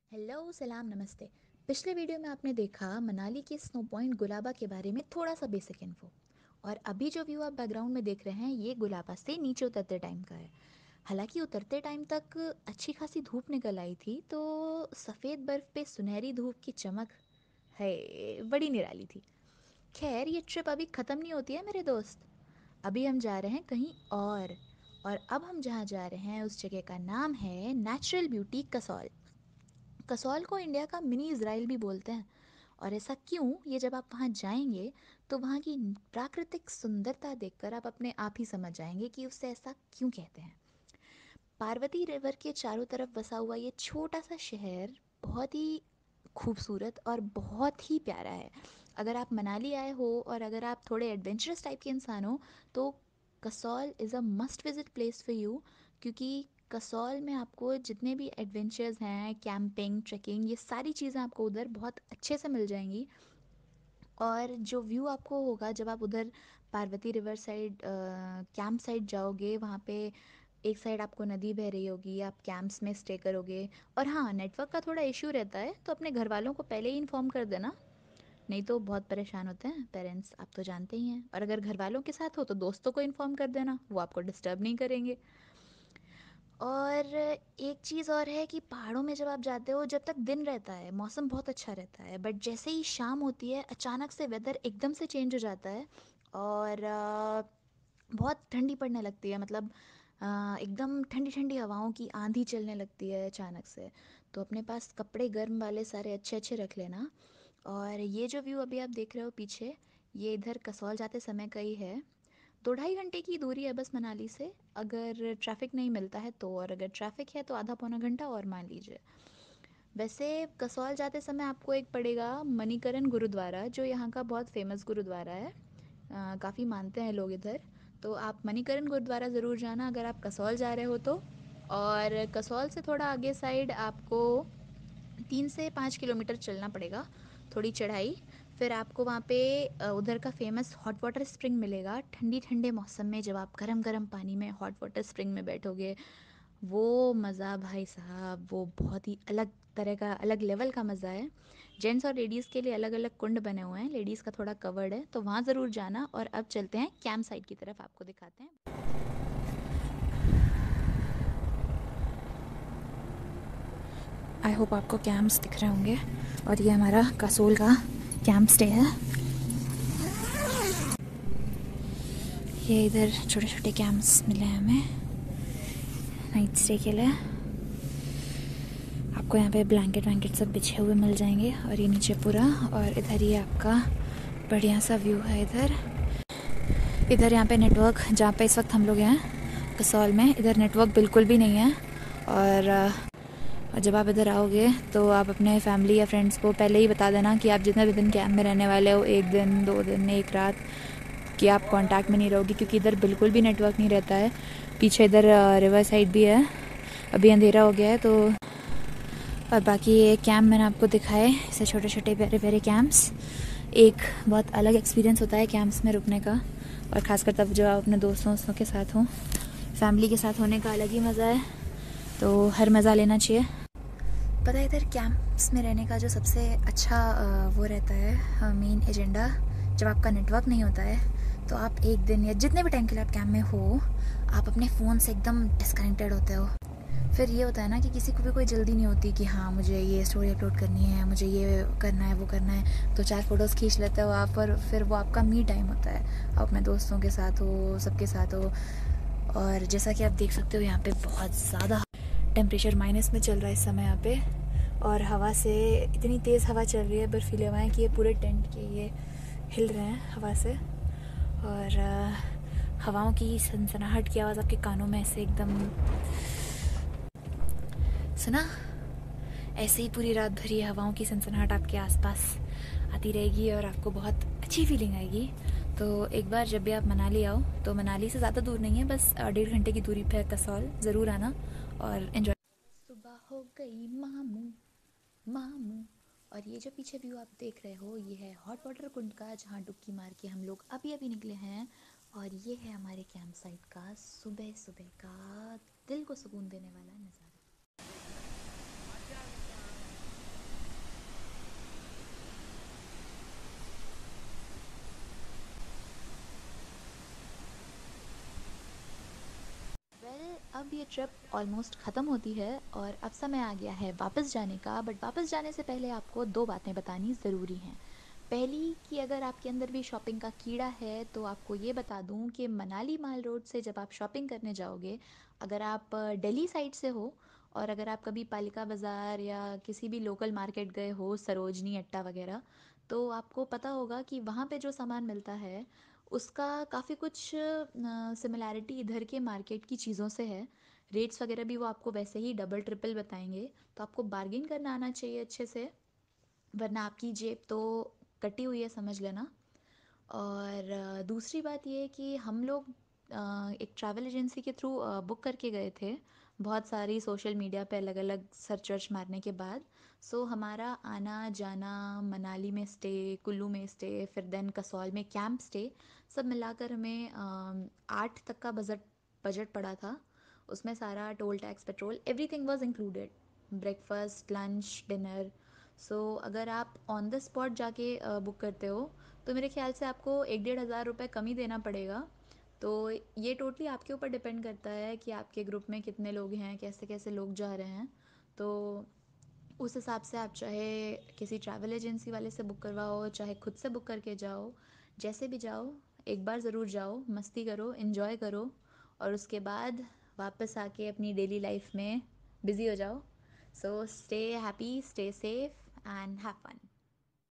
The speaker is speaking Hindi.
हेलो सलाम नमस्ते। पिछले वीडियो में आपने देखा मनाली के स्नो पॉइंट गुलाबा के बारे में थोड़ा सा बेसिक इन्फो। और अभी जो व्यू आप बैकग्राउंड में देख रहे हैं ये गुलाबा से नीचे उतरते टाइम का है। हालांकि उतरते टाइम तक अच्छी खासी धूप निकल आई थी, तो सफ़ेद बर्फ पे सुनहरी धूप की चमक है बड़ी निराली थी। खैर ये ट्रिप अभी ख़त्म नहीं होती है मेरे दोस्त। अभी हम जा रहे हैं कहीं और अब हम जहाँ जा रहे हैं उस जगह का नाम है नेचुरल ब्यूटी कसौल। कसौल को इंडिया का मिनी इज़राइल भी बोलते हैं। और ऐसा क्यों, ये जब आप वहाँ जाएंगे तो वहाँ की प्राकृतिक सुंदरता देखकर आप अपने आप ही समझ जाएंगे कि उसे ऐसा क्यों कहते हैं। पार्वती रिवर के चारों तरफ बसा हुआ ये छोटा सा शहर बहुत ही खूबसूरत और बहुत ही प्यारा है। अगर आप मनाली आए हो और अगर आप थोड़े एडवेंचरस टाइप के इंसान हो तो Kasol is a must visit place for you. क्योंकि कसौल में आपको जितने भी एडवेंचर्स हैं, कैंपिंग, ट्रैकिंग, ये सारी चीज़ें आपको उधर बहुत अच्छे से मिल जाएंगी। और जो व्यू आपको होगा जब आप उधर Parvati river side camp side जाओगे, वहाँ पे एक साइड आपको नदी बह रही होगी, आप कैंप्स में स्टे करोगे। और हाँ, नेटवर्क का थोड़ा इशू रहता है तो अपने घर वालों को पहले ही इन्फॉर्म कर देना, नहीं तो बहुत परेशान होते हैं पेरेंट्स, आप तो जानते ही हैं। और अगर घर वालों के साथ हो तो दोस्तों को इन्फॉर्म कर देना, वो आपको डिस्टर्ब नहीं करेंगे। और एक चीज़ और है कि पहाड़ों में जब आप जाते हो, जब तक दिन रहता है मौसम बहुत अच्छा रहता है, बट जैसे ही शाम होती है अचानक से वेदर एकदम से चेंज हो जाता है। और बहुत ठंडी पड़ने लगती है, मतलब एकदम ठंडी ठंडी हवाओं की आंधी चलने लगती है अचानक से। तो अपने पास कपड़े गर्म वाले सारे अच्छे अच्छे रख लेना। और ये जो व्यू अभी आप देख रहे हो पीछे, ये इधर कसौल जाते समय का ही है। 2-2.5 घंटे की दूरी है बस मनाली से, अगर ट्रैफिक नहीं मिलता है तो। और अगर ट्रैफिक है तो आधा पौना घंटा और मान लीजिए। वैसे कसौल जाते समय आपको एक पड़ेगा मणिकरण गुरुद्वारा, जो यहाँ का बहुत फेमस गुरुद्वारा है। काफ़ी मानते हैं लोग इधर। तो आप मणिकरण गुरुद्वारा ज़रूर जाना अगर आप कसौल जा रहे हो तो। और कसौल से थोड़ा आगे साइड आपको 3 से 5 किलोमीटर चलना पड़ेगा, थोड़ी चढ़ाई। फिर आपको वहाँ पे उधर का फेमस हॉट वाटर स्प्रिंग मिलेगा। ठंडी ठंडे मौसम में जब आप गरम गरम पानी में हॉट वाटर स्प्रिंग में बैठोगे, वो मज़ा भाई साहब, वो बहुत ही अलग तरह का, अलग लेवल का मज़ा है। जेंट्स और लेडीज़ के लिए अलग अलग कुंड बने हुए हैं, लेडीज़ का थोड़ा कवर्ड है, तो वहाँ ज़रूर जाना। और अब चलते हैं कैंप साइट की तरफ, आपको दिखाते हैं। आई होप आपको कैंप्स दिख रहे होंगे। और ये हमारा कसोल का कैंप स्टे है। ये इधर छोटे छोटे कैंप्स मिले हैं हमें नाइट स्टे के लिए। आपको यहाँ पे ब्लैंकेट वैंकेट सब बिछे हुए मिल जाएंगे। और ये नीचे पूरा, और इधर ये आपका बढ़िया सा व्यू है। इधर यहाँ पे नेटवर्क, जहाँ पे इस वक्त हम लोग हैं कसौल में, इधर नेटवर्क बिल्कुल भी नहीं है। और जब आप इधर आओगे तो आप अपने फैमिली या फ्रेंड्स को पहले ही बता देना कि आप जितने भी दिन कैंप में रहने वाले हो, 1 दिन 2 दिन 1 रात, कि आप कांटेक्ट में नहीं रहोगे, क्योंकि इधर बिल्कुल भी नेटवर्क नहीं रहता है। पीछे इधर रिवर साइड भी है, अभी अंधेरा हो गया है तो। और बाकी ये कैंप मैंने आपको दिखाए, ऐसे छोटे छोटे प्यारे प्यारे कैंप्स। एक बहुत अलग एक्सपीरियंस होता है कैंप्स में रुकने का, और ख़ासकर तब जब आप अपने दोस्तों के साथ हों। फैमिली के साथ होने का अलग ही मज़ा है, तो हर मज़ा लेना चाहिए। पता है इधर कैंप्स में रहने का जो सबसे अच्छा वो रहता है मेन एजेंडा, जब आपका नेटवर्क नहीं होता है तो आप 1 दिन या जितने भी टाइम के लिए आप कैंप में हो, आप अपने फ़ोन से एकदम डिस्कनेक्टेड होते हो। फिर ये होता है ना कि किसी को भी कोई जल्दी नहीं होती कि हाँ मुझे ये स्टोरी अपलोड करनी है, मुझे ये करना है, वो करना है, तो 4 फोटोज़ खींच लेते हो आप। और फिर वो आपका मी टाइम होता है, आप अपने दोस्तों के साथ हो, सबके साथ हो। और जैसा कि आप देख सकते हो यहाँ पे बहुत ज़्यादा टेम्परेचर माइनस में चल रहा है इस समय यहाँ पे। और हवा से इतनी तेज़ हवा चल रही है, बर्फीली हवाएं, कि ये पूरे टेंट के ये हिल रहे हैं हवा से। और हवाओं की सनसनाहट की आवाज़ आपके कानों में ऐसे एकदम सुना, ऐसे ही पूरी रात भरी हवाओं की सनसनाहट आपके आसपास आती रहेगी और आपको बहुत अच्छी फीलिंग आएगी। तो एक बार जब भी आप मनाली आओ, तो मनाली से ज़्यादा दूर नहीं है, बस 1.5 घंटे की दूरी पे कसौल, ज़रूर आना और एंजॉय। सुबह हो गई मामू मामू। और ये जो पीछे व्यू आप देख रहे हो, ये है हॉट वाटर कुंड का, जहाँ डुबकी मार के हम लोग अभी अभी निकले हैं। और ये है हमारे कैंप साइट का सुबह सुबह का दिल को सुकून देने वाला नज़ारा। अब ये ट्रिप ऑलमोस्ट ख़त्म होती है और अब समय आ गया है वापस जाने का। बट वापस जाने से पहले आपको दो बातें बतानी ज़रूरी हैं। पहली कि अगर आपके अंदर भी शॉपिंग का कीड़ा है तो आपको ये बता दूं कि मनाली माल रोड से जब आप शॉपिंग करने जाओगे, अगर आप दिल्ली साइड से हो और अगर आप कभी पालिका बाज़ार या किसी भी लोकल मार्केट गए हो, सरोजनी अट्टा वगैरह, तो आपको पता होगा कि वहाँ पे जो सामान मिलता है उसका काफ़ी कुछ सिमिलैरिटी इधर के मार्केट की चीज़ों से है। रेट्स वगैरह भी वो आपको वैसे ही डबल ट्रिपल बताएंगे, तो आपको बार्गेन करना आना चाहिए अच्छे से, वरना आपकी जेब तो कटी हुई है समझ लेना। और दूसरी बात ये है कि हम लोग एक ट्रैवल एजेंसी के थ्रू बुक करके गए थे, बहुत सारी सोशल मीडिया पे अलग अलग सर्च वर्च मारने के बाद। सो हमारा आना जाना, मनाली में स्टे, कुल्लू में स्टे, फिर देन कसौल में कैंप स्टे, सब मिलाकर हमें 8 तक का बजट पड़ा था। उसमें सारा toll tax petrol everything was included, breakfast lunch dinner. So अगर आप ऑन द स्पॉट जाके बुक करते हो तो मेरे ख्याल से आपको 1-1.5 हज़ार रुपये कम ही देना पड़ेगा। तो ये टोटली आपके ऊपर डिपेंड करता है कि आपके ग्रुप में कितने लोग हैं, कैसे कैसे लोग जा रहे हैं। तो उस हिसाब से आप चाहे किसी ट्रैवल एजेंसी वाले से बुक करवाओ, चाहे खुद से बुक करके जाओ, जैसे भी जाओ, एक बार ज़रूर जाओ, मस्ती करो, इन्जॉय करो और उसके बाद वापस आके अपनी डेली लाइफ में बिज़ी हो जाओ। So stay happy, stay safe and have fun.